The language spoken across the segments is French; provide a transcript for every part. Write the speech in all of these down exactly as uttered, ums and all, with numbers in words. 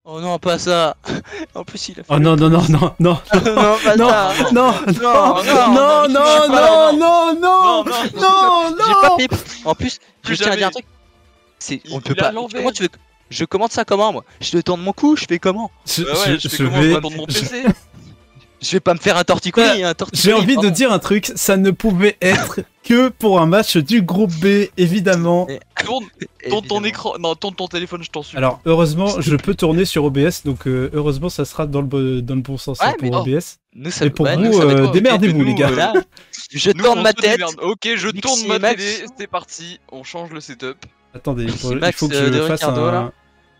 Oh non, pas ça. En plus, il a fait. Oh le non, non, non, pouce. non, non, Non, pas non, ça. non, non, Non, non, non, non, non, non, non, non, non, J'ai pas non. fait. En plus, je Plus tiens à dire un jamais. truc. C'est, Il- on peut il a pas. à l'envers. Comment tu veux que- Je commande ça comment moi? Je te tourne mon cou, je fais comment? Je, Bah ouais, je, je, fais je comment vais, je retourne mon je- P C. Je vais pas me faire un torticolis, un torticolis. j'ai envie de pardon. dire un truc, ça ne pouvait être que pour un match du groupe B, évidemment. Et- Tourne, tourne ton Évidemment. écran. Non, tourne ton téléphone, je t'en supplie. Alors, heureusement, je peux tourner sur O B S, donc euh, heureusement, ça sera dans le, bo- dans le bon sens Ouais, hein, mais pour oh. O B S. Nous, ça Et pour ouais, vous, nous, ça va être euh, quoi? démerdez-vous, nous, les gars. euh, Là, je Nous, tourne on ma se tête. démerde. Ok, je Mixi tourne ma Max. télé, c'est parti, on change le setup. Attendez, il faut, il Max, faut que euh, je de fasse Ricardo, un... là.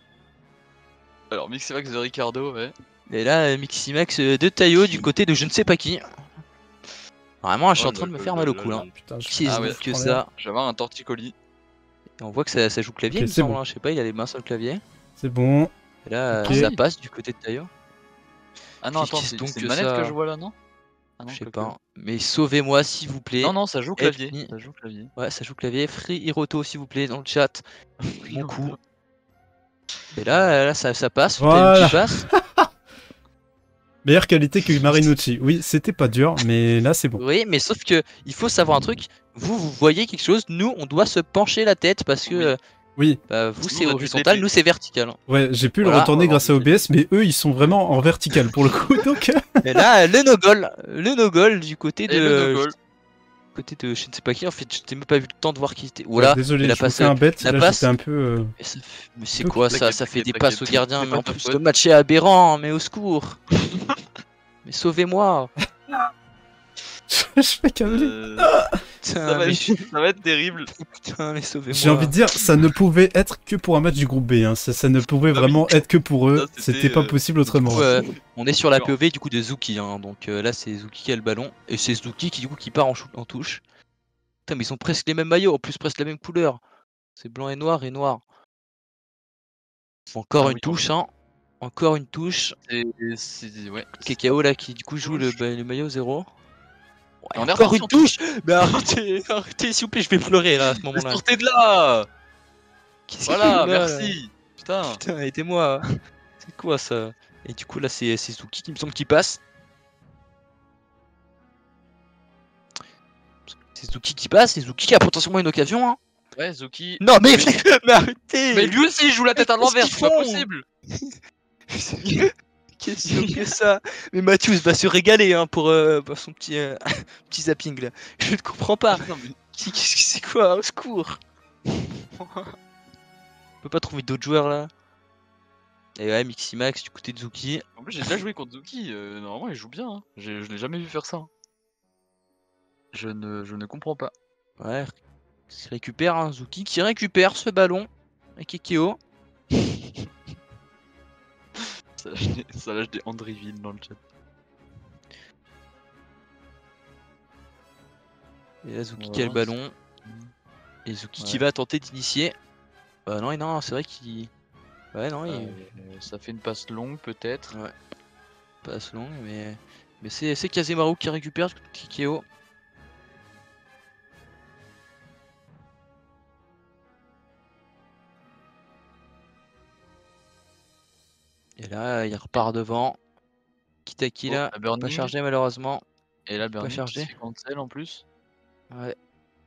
Alors, Miximax de Ricardo, ouais. Et là, euh, Miximax euh, de Taillot du côté de je ne sais pas qui. Vraiment, je suis Oh en train de là me là faire là mal au là cou là. là. Putain, je- Si Ah ils ouais, ont que prends ça. Je vais avoir un torticolis. Et on voit que ça, ça joue clavier, Ok, il me c'est semble. bon. hein, Je sais pas, il a les mains sur le clavier. C'est bon. Et là, Ok. euh, ça passe du côté de Taillot. Ah non, Qu'est-ce attends, que c'est c'est donc c'est que une manette ça que je vois là, non Ah non, Je sais quoique. pas. Mais sauvez-moi s'il vous plaît. Non, non, ça joue Help clavier. me. Ça joue clavier. Ouais, ça joue clavier. Free Hiroto s'il vous plaît dans le chat. Mon coup. Et là, là ça, ça passe. Voilà. Taillot qui passe. Meilleure qualité que Marinucci. Oui, c'était pas dur, mais là, c'est bon. Oui, mais sauf que il faut savoir un truc. Vous, vous voyez quelque chose. Nous, on doit se pencher la tête parce que Oui. euh, Oui, bah, vous Nous, c'est on a du horizontal, D P. nous c'est vertical. ouais, j'ai pu le Voilà. retourner On va grâce à voir O B S, mais eux, ils sont vraiment en vertical pour le coup, donc... Et là, le no-goal, le no-goal du côté de, Et le no-goal. côté de, je ne sais pas qui. En fait, je n'ai même pas vu le temps de voir qui était. Ouais, Voilà. désolé, il a je vous passé- fais un bet, la là, passe. j'étais un peu... euh, Mais, ça fait- mais c'est Ok, quoi ça? t'inquiète, Ça fait des t'inquiète, passes au t'inquiète, gardien, c'est mais pas en ta plus faute. le match est aberrant, mais au secours. Mais sauvez-moi. je fais câbler. Euh, Putain, ça, va mais être, ça va être terrible. putain, mais sauvez-moi. J'ai envie de dire, ça ne pouvait être que pour un match du groupe B, hein. ça, ça ne pouvait Ah oui. vraiment être que pour eux, Ça, c'était, c'était pas euh, possible autrement. Du coup, euh, on est sur la Sûr. P O V du coup de Zuki, hein. Donc euh, là c'est Zuki qui a le ballon et c'est Zuki qui du coup qui part en, chou- en touche. Putain, mais ils ont presque les mêmes maillots, en plus presque la même couleur. C'est blanc et noir et noir. Encore Ah une oui, touche, hein. Encore une touche. C'est, c'est- ouais. Kakao là qui du coup joue le, Touche. ba- le maillot zéro. Ouais, Et on est encore reparti une en touche. Mais arrêtez, arrêtez s'il vous plaît, je vais pleurer là à ce Mais moment-là. sortez de là. Qu'est-ce Voilà, qu'il y a, là merci. Putain. Putain, aidez-moi. C'est quoi ça? Et du coup là c'est c'est Zuki qui me semble qui passe. C'est Zuki qui passe, c'est Zuki qui a potentiellement une occasion, hein. Ouais, Zuki. Non mais, mais arrêtez. Mais lui aussi il joue la tête à Qu'est-ce l'envers, qu'ils c'est pas font possible. Qu'est-ce que ça? Mais Matthews va se régaler hein, pour, euh, pour son petit, euh, petit zapping là. Je ne comprends pas. Non, mais- Qu'est-ce que c'est quoi? Au secours. On peut pas trouver d'autres joueurs là. Et ouais, Miximax du côté de Zuki. En plus, j'ai déjà joué contre Zuki. euh, normalement, il joue bien. Hein. J'ai- Je l'ai jamais vu faire ça. hein. Je ne, je ne comprends pas. Ouais, qui récupère un Zuki qui récupère ce ballon. Et Kikeo. Ça lâche des, ça lâche des Andriville dans le chat. Et là, Zuki Ouais, qui a le c'est- ballon. Et Zuki qui Ouais. va tenter d'initier. Bah non, et non, c'est vrai qu'il. Ouais, non, il Euh, ça fait une passe longue peut-être. passe long, mais. Mais c'est c'est Kazemaru qui récupère Kikeo. Et là, il repart devant. Kitaki Oh, là, la Burning. pas chargé malheureusement. Et là, Burning chargé. qui se fait cancel en plus. Ouais.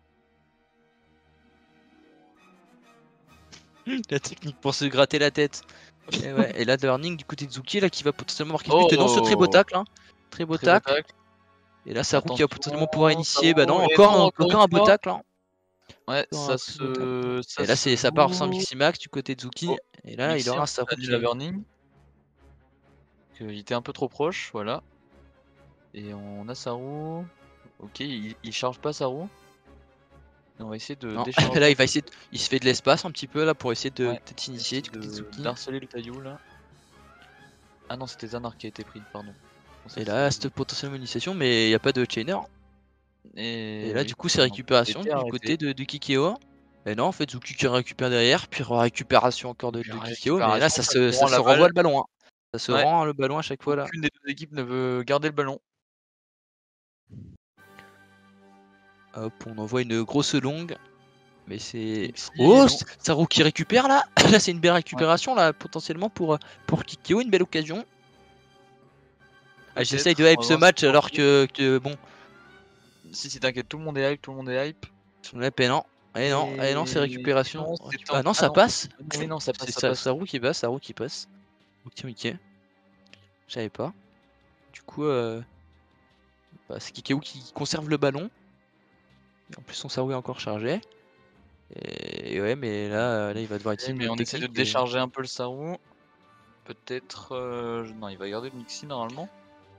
La technique pour se gratter la tête. Et, ouais. Et là, Burning du côté de Zuki là qui va potentiellement marquer le but dans ce très beau Oh. tacle. Hein. Très beau Très beau tacle. tacle. Et là, Saru qui va Attention, potentiellement pouvoir initier. Saru, Bah non, et encore, non, un, encore encore un une beau fois. tacle. Hein. Ouais, Encore ça un très beau tacle. se. Et là, c'est ça part sans joue. Miximax du côté de Zuki. Oh. Et là, Mixi il aura en Saru fait, qui la Burning. Il était un peu trop proche, voilà. Et on a Saru. Ok, il, il charge pas Saru. Et on va essayer de Non, décharger. là il va essayer de... il se fait de l'espace un petit peu là pour essayer de Ouais, peut-être initier du de- côté de Zuki. d'harceler le taillou là. Ah non, c'était Zanar qui a été pris, pardon. Et là, cette potentiellement initiation, mais il n'y a pas de chainer. Et, Et là, oui, du coup, c'est non, récupération c'était du arrêté. côté de, de Kikeo. Et non, en fait, Zuki qui récupère derrière, puis récupération encore de, Puis de Kikeo. Mais là, récupération, ça ça se, te ça rend se la renvoie balle. le ballon. Hein. Ça se Ouais. rend le ballon à chaque fois là. Aucune des deux équipes ne veut garder le ballon. Hop, on envoie une grosse longue. Mais c'est. Mixi, Oh, non. Saru qui récupère là. Là, c'est une belle récupération là, potentiellement pour, pour Kikyo, une belle occasion. Ah, j'essaye de Peut-être, hype on va ce voir match si alors c'est que, que bon. Si, si, t'inquiète, tout le monde est hype, tout le monde est hype. Ouais, mais non. Et non, et non, c'est Et récupération. non, Oh, c'est tu- un- Ah non, ah ça non. passe. Oui, non, ça passe, C'est ça Sa- passe. Saru qui passe, Saru qui passe. Ok, ok. Je savais pas. Du coup, euh... bah, c'est Kikyo qui conserve le ballon. Et en plus, son Saru est encore chargé. Et, et ouais, mais là, là, il va devoir Eh, utiliser une mais on autre essaie de technique. et- décharger un peu le Saru. Peut-être. euh, je- Non, il va garder le Mixi normalement.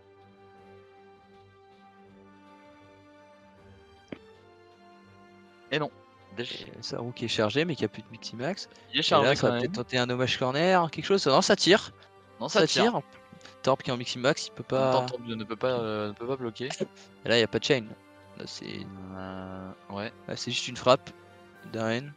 Et non. Déch- et Saru qui est chargé, mais qui a plus de Miximax. Il est Et chargé là, ça quand va même. peut-être tenter un hommage corner, quelque chose. Non, ça tire. Non, ça, Ça tire. tire. Torp qui est en Miximax, il peut En même temps, pas. Torb ne peut pas, euh, ne peut pas bloquer. Et là, il n'y a pas de chain. Là, c'est Euh, ouais. là, c'est juste une frappe d'Aren.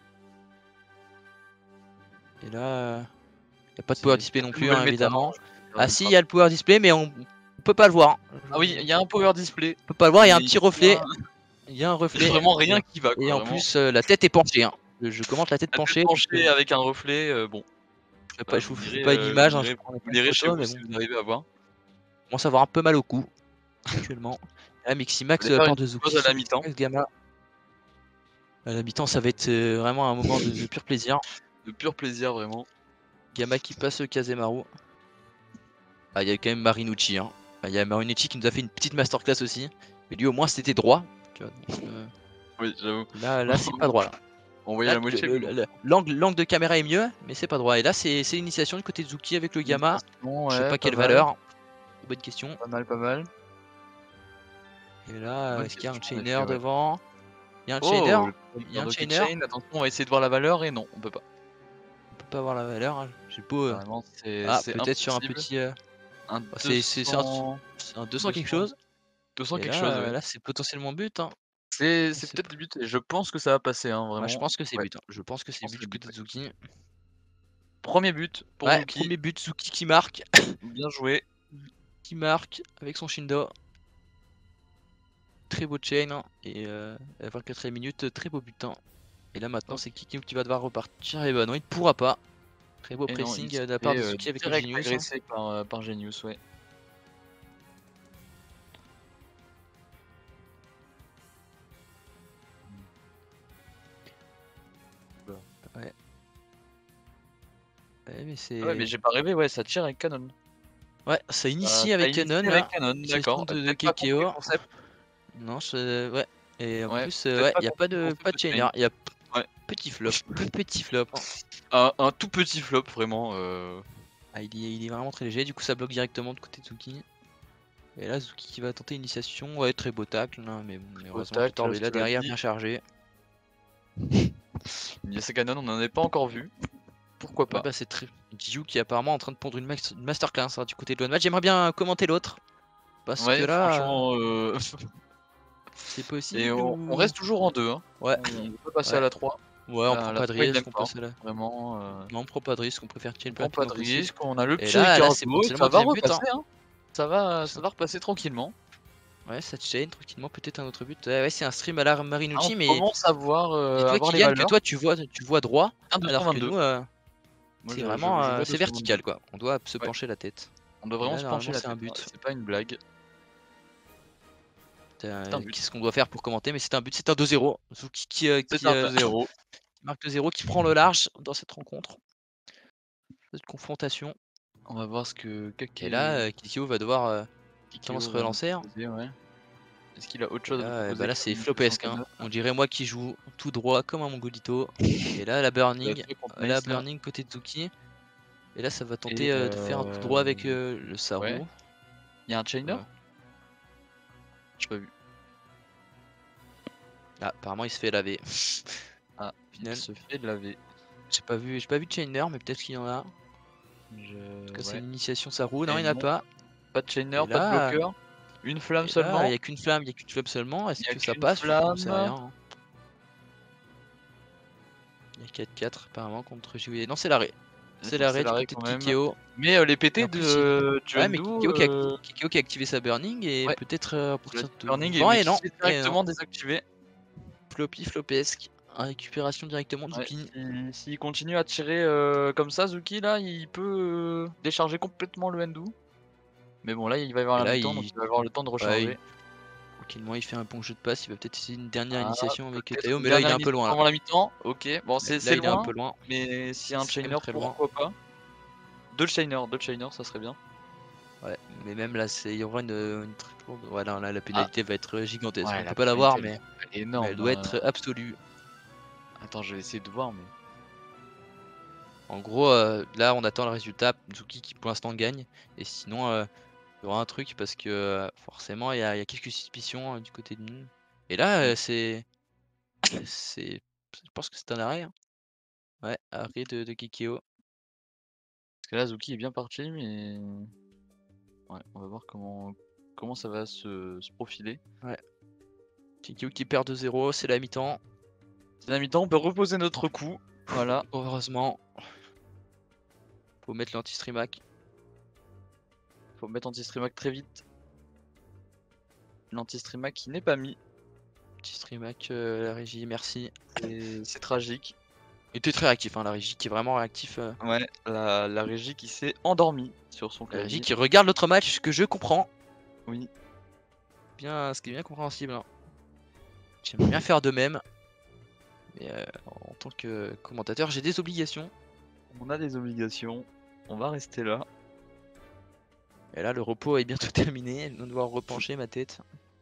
Et là, il n'y a pas de C'est power une display non toute plus, nouvelle hein, méta, évidemment. hein, je- Ah si, il y a le power display, mais on, on peut pas le voir. Ah oui, il y a un power display. On peut pas le voir, il y a un Mais petit il y a- reflet. Il y a un Il y a reflet. vraiment rien qui va. Quoi, Et en vraiment. plus, euh, la tête est penchée. Hein. Je je commente la tête La tête penchée. penchée avec un reflet, euh, bon. Je sais pas, Euh, je vous vous fais direz, pas une euh, image, vous hein, direz- je prends Vous lirez chez photo, vous mais si bon. vous arrivez à voir. On commence à avoir un peu mal au cou actuellement. Là, Miximax Je vais faire part une de Zuki. pause à la mi-temps. Gamma. À la mi-temps, ça va être euh, vraiment un moment de, de pur plaisir. De pur plaisir, vraiment. Gamma qui passe le Kazemaru. Ah, il y a quand même Marinucci. Hein. Ah, il y a Marinucci qui nous a fait une petite masterclass aussi. Mais lui, au moins, c'était droit. Tu vois, donc, euh, Oui, j'avoue. là, là c'est pas droit. Là. On voyait Là, la moitié. le- le- le- L'angle l'angle de caméra est mieux, mais c'est pas droit. Et là, c'est c'est l'initiation du côté de Zuki avec le Gamma. Bon, Je sais ouais, pas quelle mal. valeur. Bonne question. Pas mal, pas mal. Et là, Bonne est-ce qu'il y a un question, en chainer effet, ouais. devant? Il y a un Oh, chainer? le Il y a un Donkey chainer? Chain, attention, on va essayer de voir la valeur et non, on peut pas. On peut pas voir la valeur. hein. J'ai beau. euh, Vraiment, c'est Ah, c'est peut-être sur un impossible. petit. euh, Un bah, c'est- c'est- c'est un- deux cents c'est un deux cents quelque chose. deux cents Et quelque là, chose, euh, ouais. là c'est potentiellement but. Hein. C'est c'est c'est peut-être le but et je pense que ça va passer, hein, Moi, je vraiment. pense que c'est Ouais. but. hein. Je pense que c'est pense but que du c'est côté de but, Zuki. Premier but pour Ouais, Zuki. premier but, Zuki qui marque. Bien joué. qui marque avec son Shindo. Très beau chain. hein. Et euh, à la vingt-quatrième minute, très beau but. hein. Et là, maintenant, Hop. c'est Kiki qui va devoir repartir. Et bah non, il ne pourra pas. Très beau Et non, pressing il euh, se de la part de fait, euh, Zuki avec le direct Genius. hein. agressé par, euh, par Genius, ouais. Ouais, mais c'est. Ouais, mais j'ai pas rêvé, ouais, ça tire avec Canon. Ouais, ça initie Euh, avec ça Canon. initie là. avec Canon, Initiation d'accord. de, de Peut-être pas compris Kekeo. le concept. Non, je... ouais. Et en Ouais, plus, peut-être euh, ouais, pas il n'y a compris pas le de, concept pas de de chainer. chain. Il y a Ouais. petit flop. Tout petit flop. Un, un tout petit flop, vraiment. euh, Ah, il, est, il est vraiment très léger. Du coup, ça bloque directement de côté de Zuki. Et là, Zuki qui va tenter l'initiation. Ouais, très beau tacle. hein, mais bon, heureusement, tacle, Torb je est là te l'ai derrière, dit. bien chargé. Yasa Canon, on en est pas encore vu. Pourquoi pas. Ouais, bah, c'est très. Gyu qui est apparemment en train de pondre une, max- une masterclass hein, du côté de l'One Match. J'aimerais bien commenter l'autre. Parce Ouais, que là, franchement, euh, c'est possible. et on, ou- on reste toujours en deux. Hein. Ouais, On peut passer Ouais. à la trois. ouais, on la- prend la pas de trois, il risque. l'aime On pas. passe à la. Vraiment. euh, Non, on prend pas de risque. On préfère tirer On le prend plus pas de rapidement possible. risque. On a le Et petit là, là, c'est Ricardo. potentiellement Ça va deuxième but, repasser. Hein. Ça, va, ça Ça- va repasser tranquillement. Ouais, ça chain tranquillement, peut-être un autre but. Ouais, ouais, c'est un stream à la Ah, Marinucci, on mais commence à voir, euh, dis-toi à voir les Kylian que valeurs. toi tu vois, tu vois droit, Un deux cent alors que vingt-deux. nous, euh, Moi, c'est je- je- vraiment, je euh, vois c'est deux cent vertical vingt-deux. quoi. On doit se Ouais. pencher la tête. On doit vraiment Là, se pencher normalement, la c'est un tête, but. hein, C'est pas une blague. Euh, C'est un but. Qu'est-ce qu'on doit faire pour commenter? Mais c'est un but, c'est un deux zéro. Zuki qui, euh, C'est qui, un euh, deux zéro. qui marque deux zéro, qui prend le large dans cette rencontre, cette confrontation. On va voir ce que Kake Et là, euh, Kikyo va devoir euh, Kikyo se va nous relancer. hein. proposer, ouais. Est-ce qu'il a autre Et chose à là, nous euh, proposer bah là que c'est le flopesque. hein. deux cent vingt-neuf? On dirait moi qui joue tout droit comme un mongolito. Et là, la burning. Très contre La Nice, là. burning côté de Zuki. Et là, ça va tenter Et, euh, de faire un coup droit avec euh, euh, le Saru. ouais. Il y a un chainer? Ouais. J'ai pas vu. Ah, apparemment, il se fait laver. Ah, Final. il se fait laver. J'ai pas vu, j'ai pas vu de chainer, mais peut-être qu'il y en a. Je... En tout cas, c'est ouais. une initiation Saru. Non, Et il n'y en a non. pas. Pas de chainer, Et pas là- de bloqueur. Une flamme Et là, seulement. il n'y a qu'une flamme, il y a qu'une flamme seulement. Est-ce Il y a que ça qu'une passe? On sait flamme. rien. hein. Il y a quatre quatre apparemment contre J. Non, c'est l'arrêt. C'est l'arrêt du côté quand de même. Kikyo. Mais euh, les Et P T en plus, de Ouais, mais Juandu, Kikyo qui, a, euh, Kikyo qui a activé sa burning et Ouais. peut-être euh, à la partir de burning devant, est et non, est et non. directement désactivé. Floppy flopesque. en récupération directement Ouais, Zuki. si- s'il continue à tirer euh, comme ça, Zuki, là, il peut euh, décharger complètement le Endu. Mais bon, là, il va y avoir Et la là, mi-temps, donc il, il va avoir le temps de ouais, recharger. il- tranquillement, il fait un bon jeu de passe. Il va peut-être essayer une dernière Ah, initiation avec peut-être Tayo, une mais là, il est dernière un peu initiation loin là. avant la mi-temps. Ok, bon, Ouais, c'est là, c'est il est un loin, peu loin. mais s'il y a un C'est quand chainer, même très loin. pourquoi pas. Deux chainers, deux chainers, ça serait bien. Ouais, mais même là, c'est- il y aura une, une très lourde- Voilà, là, la Ah, pénalité va être gigantesque. ouais, On la peut pas l'avoir, pénalité, mais, elle est mais elle énorme. doit hein. être absolue. Attends, je vais essayer de voir, mais. En gros, euh, là, on attend le résultat. Zuki qui pour l'instant gagne. Et sinon, euh, il y aura un truc parce que euh, forcément, il y, a il y a quelques suspicions euh, du côté de Mine. Et là, Ouais. euh, c'est. c'est. Je pense que c'est un arrêt. hein. Ouais, arrêt de, de Kikyo. Parce que là, Zuki est bien parti, mais. Ouais, on va voir comment, comment ça va se, se profiler. Ouais. Kikyo qui perd deux zéro, c'est la mi-temps. C'est la mi-temps, on peut reposer notre coup. Voilà. Heureusement. Faut mettre l'anti-streamac. Faut mettre anti-streamac très vite. L'anti-streamac qui n'est pas mis. Anti-streamac, euh, la régie, merci. Et c'est tragique. Il était très réactif, hein, la régie qui est vraiment réactif. euh. Ouais, la, la régie qui s'est endormie sur son La régie clavier. qui regarde l'autre match, ce que je comprends. Oui. Bien, ce qui est bien compréhensible. hein. J'aimerais bien faire de même. Mais euh, en tant que commentateur, j'ai des obligations. On a des obligations. On va rester là. Et là, le repos est bientôt terminé. Je vais devoir repencher ma tête.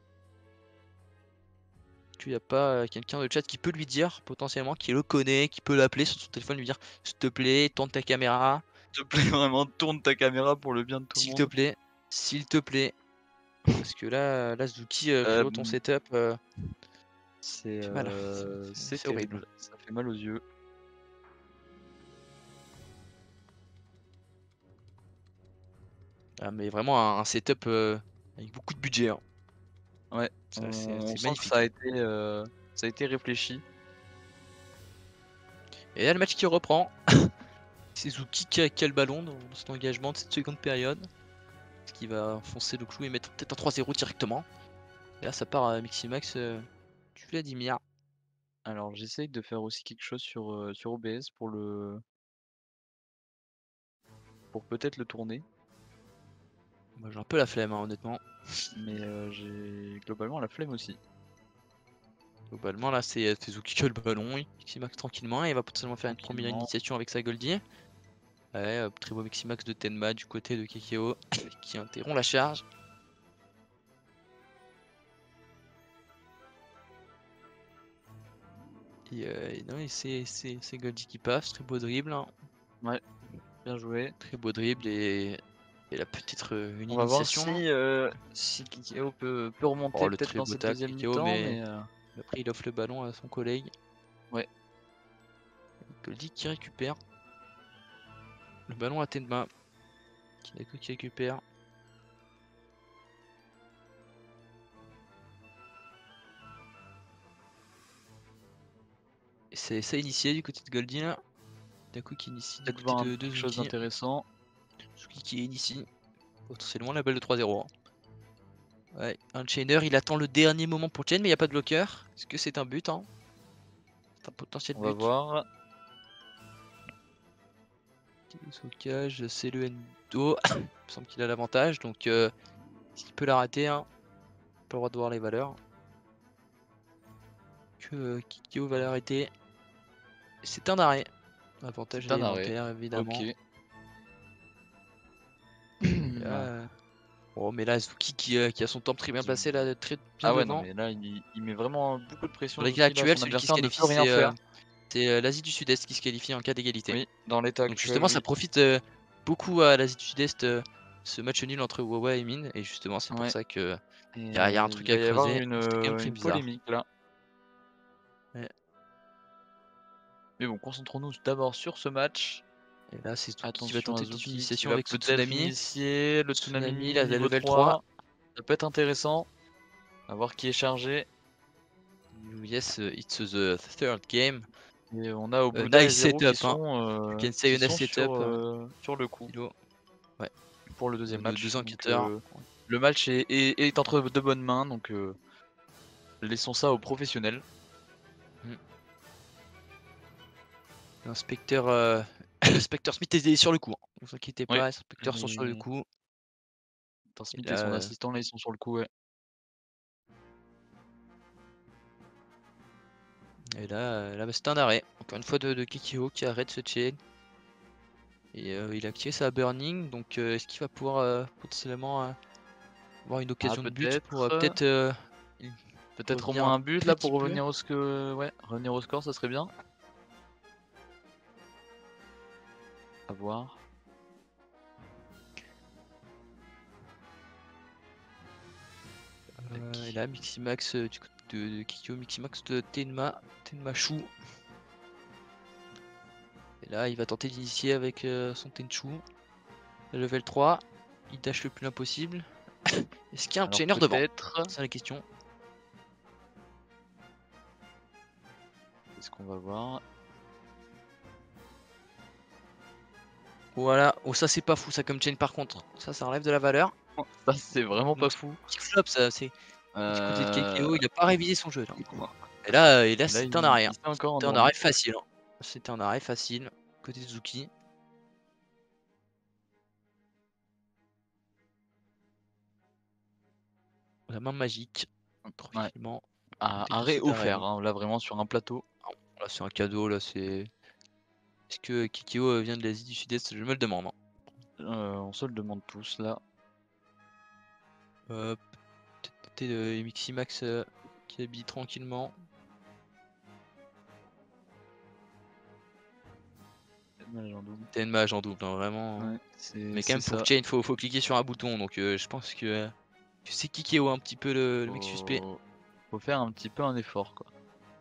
Tu n'y a pas euh, quelqu'un de chat qui peut lui dire, potentiellement, qui le connaît, qui peut l'appeler sur son téléphone, lui dire s'il te plaît, tourne ta caméra. S'il te plaît, vraiment, tourne ta caméra pour le bien de tout le S'il monde. te plaît. S'il te plaît. Parce que là, là Zuki, euh, Euh, frérot, ton setup, euh, C'est fait mal. euh, C'est- c'est c'est horrible. terrible. Ça fait mal aux yeux. Ah, mais vraiment un, un setup euh, avec beaucoup de budget. hein. Ouais, Ça, on, C'est on c'est sent que magnifique. ça a été, euh, ça a été réfléchi. Et là, le match qui reprend. C'est Zuki qui a, qui a le ballon dans cet engagement de cette seconde période. Ce qui va foncer le clou et mettre peut-être un trois zéro directement. Et là, ça part à Miximax euh, du Vladimir. Alors j'essaye de faire aussi quelque chose sur, euh, sur O B S pour le pour peut-être le tourner. Moi, j'ai un peu la flemme, hein, honnêtement. Mais euh, j'ai globalement la flemme aussi. Globalement, là, c'est c'est Zuki qui a le ballon. Miximax tranquillement. Et il va potentiellement faire une première Tranquillement. initiation avec sa Goldie. Ouais, euh, très beau Miximax de Tenma du côté de Kekeo qui interrompt la charge. Et, euh, et non, et c'est c'est- c'est Goldie qui passe. Très beau dribble. hein. Bien joué. Très beau dribble et, et là peut-être euh, une On va voir initiation. si, hein. euh, si Kikeo peut, peut remonter Oh, le peut-être très dans beau cette tacle deuxième Kekeo, mi-temps, mais- mais, euh, Après, il offre le ballon à son collègue. Ouais. Goldie qui récupère. Le ballon à Tenma. Kineko qui récupère. Et c'est ça initié du côté de Goldie là. Daku qui initie du peut-être côté voir un- de, de quelque chose Zuki. d'intéressant. Zuki qui initie. Potentiellement la balle de trois zéro. Ouais, un chainer, il attend le dernier moment pour chain, mais il n'y a pas de bloqueur. Est-ce que c'est un but hein C'est un potentiel On but. va voir. Socage, c'est le Endo. Il me semble qu'il a l'avantage, donc euh, est-ce qu'il peut la rater hein Pas le droit de voir les valeurs. Que euh, Kikyo va l'arrêter. C'est un arrêt. Avantage C'est un arrêt. élémentaire évidemment. Ok. Là, euh, Oh mais là Zuki qui, euh, qui a son temps très bien placé là, très bien Ah ouais, devant. non, mais là, il, il met vraiment beaucoup de pression. Dans les Zuki, cas là, actuels, son celui qui se adversaire ne qualifie peut rien c'est euh, faire. c'est, euh, l'Asie du Sud-Est qui se qualifie en cas d'égalité. Oui, dans l'état Donc actuel. justement ça oui. profite euh, beaucoup à l'Asie du Sud-Est euh, ce match nul entre Wawa et Min et justement c'est pour Ouais. ça que Et, y a- y a un euh, truc il à va y avoir creuser. une, C'était quand même euh, très une bizarre. polémique là. Ouais. Mais bon, concentrons-nous d'abord sur ce match. Et là c'est Zuki qui va Attention à tenter une Zuki qui initiation va avec ce peut-être tsunami. initier le Tsunami, tsunami, la- la niveau level trois. Ça peut être intéressant. À voir qui est chargé. Yes, uh, it's the third game. Et on a au Euh, Blue et nice Zero qui setup, hein. sont, euh, You can say qui a nice sont setup, sur, hein. euh, sur le coup Kilo. Ouais. pour le deuxième De match. deux Donc, enquêteurs. euh, le match est, est- est entre de bonnes mains, donc euh, laissons ça aux professionnels. Mm. L'inspecteur euh... l'inspecteur Smith est sur le coup. Hein. Ne vous inquiétez Oui. pas, les inspecteurs sont sur le Et... coup. Attends, Et Smith et là, son euh, assistant, là, ils sont sur le coup, ouais. et là, euh, là bah, c'est un arrêt. Encore une fois de, de Kikyo qui arrête ce chain. Et euh, il a activé sa burning. Donc euh, est-ce qu'il va pouvoir euh, potentiellement euh, avoir une Ah, occasion de but pour euh, peut-être. peut-être euh, Peut-être au revenir moins un un but là petit pour peu. revenir au score. Ouais, revenir au score, ça serait bien. À voir. Euh, et là, Miximax euh, du côté de, de Kikyo, Miximax de Tenma, Tenma Shu. Et là, il va tenter d'initier avec euh, son Tenchu. Level trois, il dash le plus loin possible. Est-ce qu'il y a un Alors chainer devant? peut-être. C'est la question. Est-ce qu'on va voir? Voilà. Oh, ça c'est pas fou ça comme chain par contre. Ça, ça enlève de la valeur. Ça c'est vraiment pas Donc, fou. petit flop ça, c'est du côté de Euh... Kikyo, il a pas révisé son jeu là. Et là, et là, Là, c'était un il, arrêt. il Hein. s'est encore C'était un endormi. arrêt facile. Hein. C'était un arrêt facile. Côté de Zuki. La main magique. Tranquillement. Un Côté de arrêt cet arrêt. offert, hein, là vraiment sur un plateau. Là, c'est un cadeau. Là, c'est. Est-ce que Kikyo vient de l'Asie du Sud-Est? Je me le demande. Hein. Euh, on se le demande tous là. Euh, Peut-être tenter le Miximax euh, qui habille tranquillement. T'as une mage en double, hein, vraiment. Ouais, Mais quand même, pour ça. chain, faut, faut cliquer sur un bouton. Donc, euh, je pense que, euh, que c'est Kikyo un petit peu le, le mec suspect. Faut... Faut faire un petit peu un effort quoi.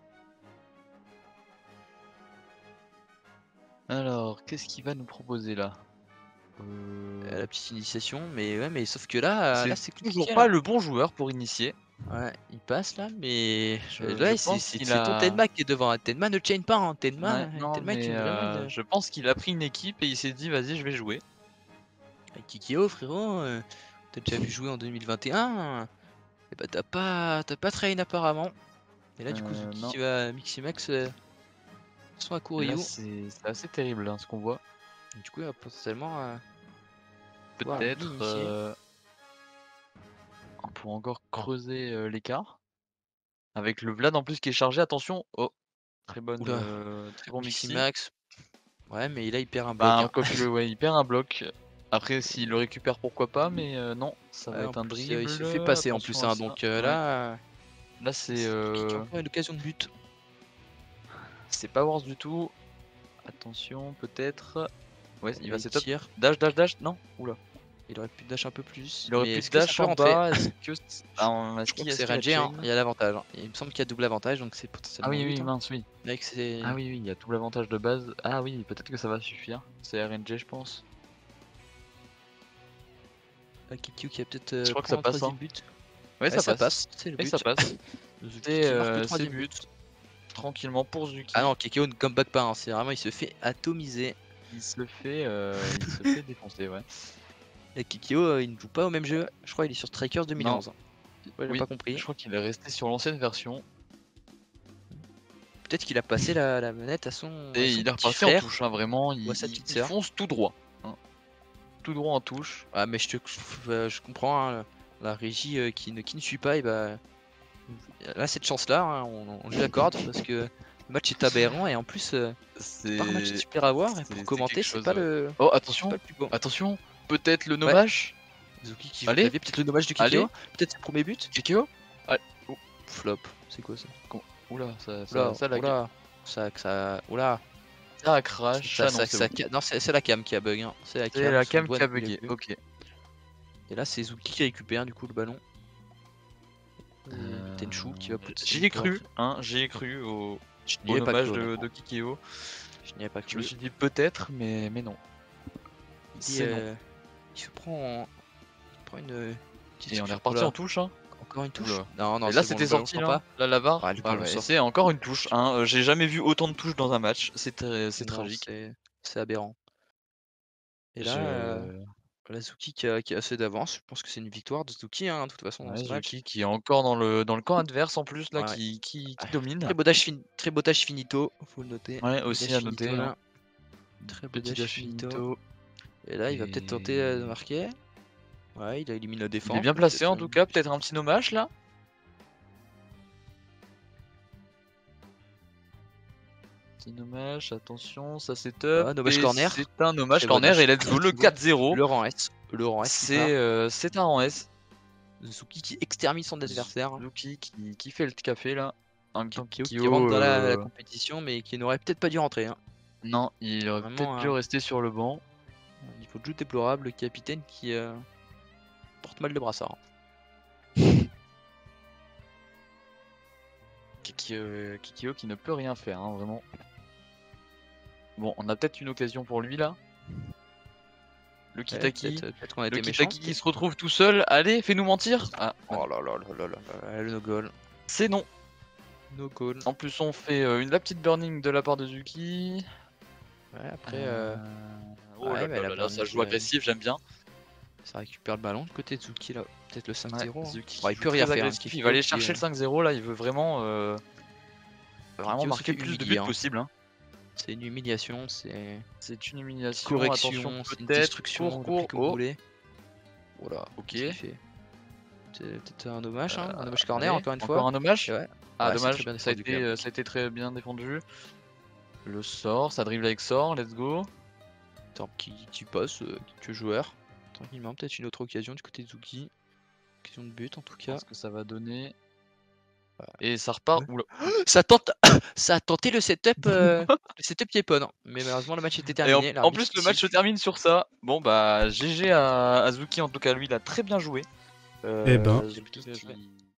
Alors, qu'est-ce qu'il va nous proposer là? Euh, euh... La petite initiation, mais ouais, mais sauf que là, là c'est toujours compliqué. pas Là. le bon joueur pour initier. Ouais, il passe là, mais Je, là, je c'est pense qu'il c'est ton a. Tenma qui est devant. Hein. Tenma ne chain pas, hein. Ouais, Tenma, non, Tenma est mais une vraiment euh, une. je pense qu'il a pris une équipe et il s'est dit vas-y, je vais jouer. Avec Kikyo, frérot, euh, t'as déjà vu jouer en deux mille vingt et un. Et bah, t'as pas, t'as pas train apparemment. Et là, du coup, Euh, Zuki non. qui va Miximax euh, sont à Là, Kuryu. c'est assez terrible hein, ce qu'on voit. Du coup, il va potentiellement. Euh, Peut-être. Euh... On pourrait encore creuser euh, l'écart. Avec le Vlad en plus qui est chargé, attention. Oh, très bonne, euh, très bon Mixi. Miximax. Ouais, mais là, il perd un bloc. Bah, Hein. quoique, ouais, il perd un bloc. Après, s'il le récupère, pourquoi pas, mais euh, non, ça Ouais, va en être un plus, dribble. euh, il se fait passer en plus. Attention à Hein, ça. donc euh, Ouais. là, Là, c'est. Kiki a Euh... encore une occasion de but. C'est pas Wars du tout. Attention, peut-être. Ouais, il va Il setup. tire. Dash, dash, dash. Non, oula. Il aurait pu dash un peu plus. Il aurait mais pu est-ce que ça dash peut en rentrer? bas. Est-ce que. Ah, on a Je crois ski, que c'est est-ce qu'il rangé, a hein. chain Il y a l'avantage. Hein. Il me semble qu'il y a double avantage, donc c'est Ah potentiellement oui, but. oui, Hein. mince, oui. Avec ses... Ah oui, oui, il y a tout l'avantage de base. Ah oui, peut-être que ça va suffire. C'est R N G, je pense. Ah, Kikyu qui a peut-être euh, Je crois que prend ça un passe. troisième Hein. but. Ouais, Ouais, ça, ça passe. passe. C'est le Et but. ça passe. Zuki C'est qui marque le euh, c'est troisième but. but. Tranquillement pour Zuki. Ah non, Kikyo ne comeback pas. Hein. C'est vraiment, il se fait atomiser. Il se le fait, euh, il se fait défoncer, ouais. Et Kikyo, euh, il ne joue pas au même jeu. Je crois qu'il est sur Strikers deux mille onze. Hein. Ouais, j'ai Oui, pas compris. je crois qu'il est resté sur l'ancienne version. Peut-être qu'il a passé la, la manette à son. Et à son il est petit reparti frère. en touche, hein, vraiment. Il, ou à sa il- petite il sœur. fonce tout droit. Hein. Tout droit en touche. Ah, mais je, te, je, je comprends. Hein, la régie euh, qui, ne, qui ne suit pas, et bah. Là, cette chance-là, hein, on, on lui accorde parce que le match est aberrant et en plus, euh, c'est pas un match super à voir. Et pour commenter, c'est pas, ouais. le... Oh, attention, pas le plus beau. attention, peut-être le nommage. Zuki qui Allez. joue peut-être le dommage de Kikyo, peut-être son premier but. Kikyo. Oh, flop, c'est quoi ça? Oula, ça, ça, Oula, ça, la oula, ça, ça, oula. Ça crash, Ça, ça, non, ça, c'est ça, bon. ca- non, c'est c'est la cam qui a bug. Hein. C'est la C'est cam, la son cam doigt qui a ne voulait bugué, plus. ok. Et là, c'est Zuki qui récupère du coup le ballon. Et Euh, Tenchu qui va peut-être. J'y ai cru, hein, j'y ai cru au, Je n'y au avais pas nommage cru. de, honnêtement. de Kikyo. Je n'y avais pas Je me cru. suis dit peut-être, mais, mais non. Il, dit, C'est non. euh, il se prend, il se prend une petite Et on est sur- reparti oula. en touche, hein. Encore une touche. Oula. Non, non, Et là c'est bon, c'était le ballon sorti, sort là, pas. là, la VAR. Ouais, le Ah ballon ouais, sort. c'est encore une touche, hein. Euh, J'ai jamais vu autant de touches dans un match, c'est très- c'est Non, tragique. c'est- C'est aberrant. Et là, Je... euh, La Zuki qui a, qui a assez d'avance. Je pense que c'est une victoire de Zuki, hein, de toute façon, dans Ouais, ce match. Zuki qui est encore dans le, dans le camp adverse en plus, là, Ouais. qui, qui, qui Ouais. domine. Très beau dash, fin... très beau dash finito, faut le noter. Ouais, Beau aussi dash à noter. finito, Hein. là. Très beau Petit dash dash finito. finito. Et là, il va peut-être tenter euh, de Et- marquer. Ouais, il a éliminé la défense. Il est bien donc placé en peut-être, tout euh, cas, peut-être un petit nommage là. Petit nommage, attention, ça c'est top. Ah, nommage Et corner. c'est un nommage Très beau corner dash. et let's go le Très beau. quatre zéro. Le rang S. Le rang S. qui part. C'est euh, c'est un rang S. Zuki qui extermine son adversaire. Zuki qui, qui fait le café là. En même temps, Kikyo qui Kikyo, rentre dans la, la euh, compétition, mais qui n'aurait peut-être pas dû rentrer. Hein. Non, il aurait Vraiment, peut-être dû hein. rester sur le banc. Il faut de jeu déplorable, le capitaine qui euh, porte mal le brassard. Kikyo, Kikyo qui ne peut rien faire, hein, vraiment. Bon, on a peut-être une occasion pour lui là. Le Kitaki, Peut-être peut qu'on a le été méchant. Kitaki qui se retrouve tout seul. Allez, fais-nous mentir. Ah, Oh là là là là là là, le no goal. c'est non. No goal. En plus, on fait euh, une, la petite burning de la part de Zuki. Ouais, après, euh, Oh ouais, là bah, là la là là, ça burning, joue euh, agressif, j'aime bien. ça récupère le ballon du côté de Zuki là. Peut-être le cinq zéro. Ouais, hein. Zuki Bon, il qui peut joue rien très faire. hein, agressif, Kikyo il va aller qui, chercher euh, le cinq zéro là, il veut vraiment, euh, vraiment Kikyo marquer se fait le plus de humilier, buts hein. possible. Hein. C'est une humiliation, c'est C'est une humiliation, correction, attention c'est une peut-être, destruction, cours, appelez cours, comme vous oh, voulez. Voilà, ok. qu'est-ce qu'il fait C'est peut-être un dommage, hein, un dommage Allez, corner encore une fois. encore un dommage. Et ouais. Ah Ouais, c'est dommage, très bien ça a, défendu, été, quand même. euh, ça a été très bien défendu. Le sort, ça dribble avec sort, let's go. Attends, qui, qui passe, euh, quelques joueurs. Tranquillement, peut-être une autre occasion du côté de Zuki. Occasion de but en tout cas. Qu'est-ce que ça va donner? Et ça repart. Ouais. Oula. Ça tente, ça a tenté le setup, euh, le setup Yepon, hein. Mais malheureusement le match était Et en, terminé. en l'arbitre plus, le qui match se siffle. termine sur ça. Bon, bah, G G à, à Zuki, en tout cas, lui, il a très bien joué. Eh ben. Zuki qui,